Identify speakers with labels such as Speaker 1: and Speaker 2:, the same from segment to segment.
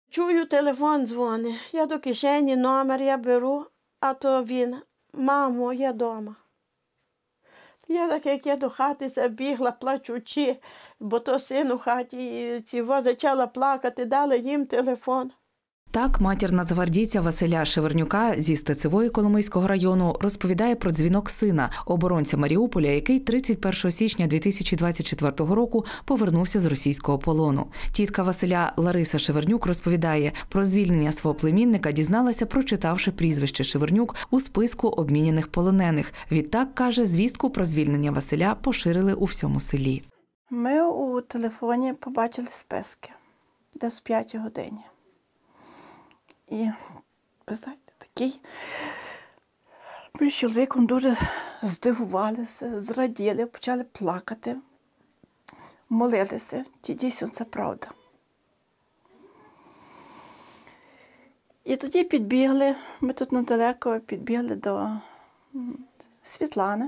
Speaker 1: Чую, телефон дзвонить. Я до кишені, номер я беру, а то він: мамо, я вдома. Я так, як я до хати забігла, плачучи, бо то син у хаті, почала плакати, дала їм телефон.
Speaker 2: Так, матір нацгвардійця Василя Шевернюка зі Стецевої Коломийського району розповідає про дзвінок сина, оборонця Маріуполя, який 31 січня 2024 року повернувся з російського полону. Тітка Василя Лариса Шевернюк розповідає, про звільнення свого племінника дізналася, прочитавши прізвище Шевернюк у списку обміняних полонених. Відтак, каже, звістку про звільнення Василя поширили у всьому селі.
Speaker 3: Ми у телефоні побачили списки, десь о 5 годині. І, ви знаєте, такий, ми з чоловіком дуже здивувалися, зраділи, почали плакати, молилися, чи дійсно це правда. І тоді підбігли, ми тут недалеко підбігли до Світлани.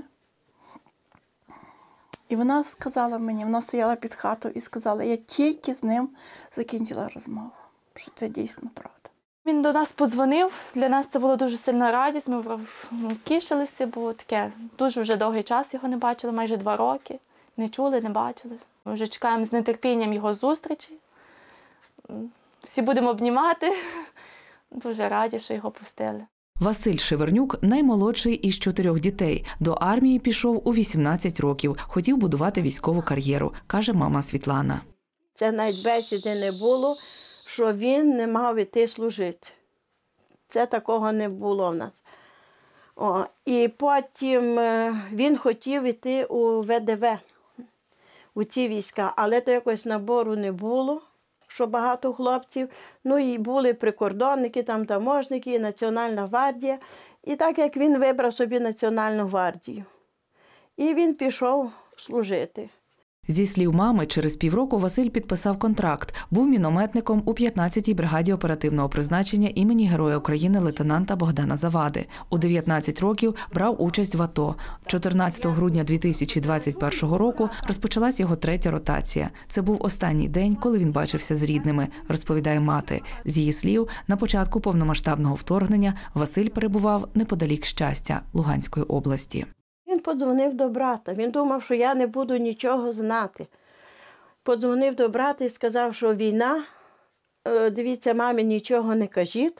Speaker 3: І вона сказала мені, вона стояла під хатою і сказала, я тільки з ним закінчила розмову, що це дійсно правда.
Speaker 4: Він до нас подзвонив, для нас це було дуже сильна радість, ми тішилися, бо таке, дуже вже довгий час його не бачили, майже 2 роки, не чули, не бачили. Ми вже чекаємо з нетерпінням його зустрічі, всі будемо обнімати, дуже раді, що його пустили.
Speaker 2: Василь Шевернюк – наймолодший із 4 дітей. До армії пішов у 18 років, хотів будувати військову кар'єру, каже мама Світлана.
Speaker 1: Це навіть бесіди не було, що він не мав іти служити. Це такого не було в нас. І потім він хотів іти у ВДВ, у ці війська, але то якось набору не було, що багато хлопців. Ну і були прикордонники, там таможники, Національна гвардія. І так як він вибрав собі Національну гвардію. І він пішов служити.
Speaker 2: Зі слів мами, через півроку Василь підписав контракт. Був мінометником у 15-й бригаді оперативного призначення імені Героя України лейтенанта Богдана Завади. У 19 років брав участь в АТО. 14 грудня 2021 року розпочалась його 3-я ротація. Це був останній день, коли він бачився з рідними, розповідає мати. З її слів, на початку повномасштабного вторгнення Василь перебував неподалік Щастя, Луганської області.
Speaker 1: Він подзвонив до брата. Він думав, що я не буду нічого знати. Подзвонив до брата і сказав, що війна, дивіться, мамі нічого не кажіть.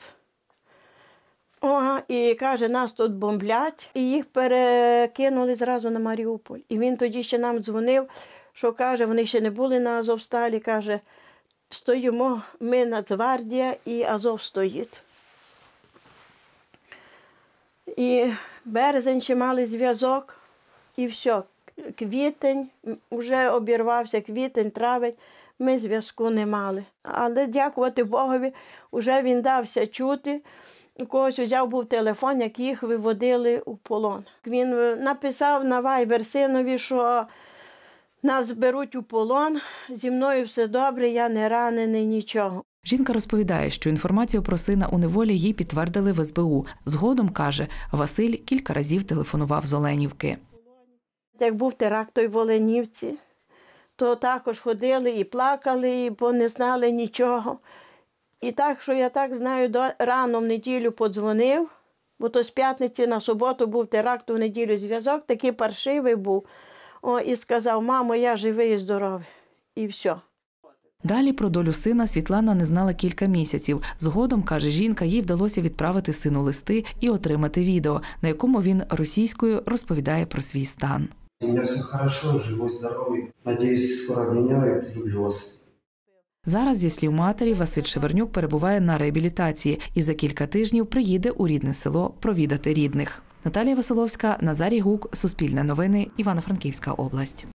Speaker 1: І каже, нас тут бомблять. І їх перекинули зразу на Маріуполь. І він тоді ще нам дзвонив, що каже, вони ще не були на Азовсталі, каже, стоїмо, ми Нацгвардія і Азов стоїть. І березень ще мали зв'язок, і все. Квітень, вже обірвався квітень, травень, ми зв'язку не мали. Але дякувати Богові, вже він дався чути. У когось взяв був телефон, як їх виводили у полон. Він написав на Viber синові, що нас беруть у полон, зі мною все добре, я не ранений, нічого.
Speaker 2: Жінка розповідає, що інформацію про сина у неволі їй підтвердили в СБУ. Згодом, каже, Василь кілька разів телефонував з Оленівки.
Speaker 1: Як був теракт в Оленівці, то також ходили і плакали, бо не знали нічого. І так, що я так знаю, рано в неділю подзвонив, бо то з п'ятниці на суботу був теракт, в неділю зв'язок, такий паршивий був. І сказав, мамо, я живий і здоровий. І все.
Speaker 2: Далі про долю сина Світлана не знала кілька місяців. Згодом, каже жінка, їй вдалося відправити сину листи і отримати відео, на якому він російською розповідає про свій стан.
Speaker 5: У мене все добре, живий, здоровий. Надіюсь, скоро обміняють. Люблю вас.
Speaker 2: Зараз, зі слів матері, Василь Шевернюк перебуває на реабілітації і за кілька тижнів приїде у рідне село провідати рідних. Наталія Василовська, Назарій Гук, Суспільне новини, Івано-Франківська область.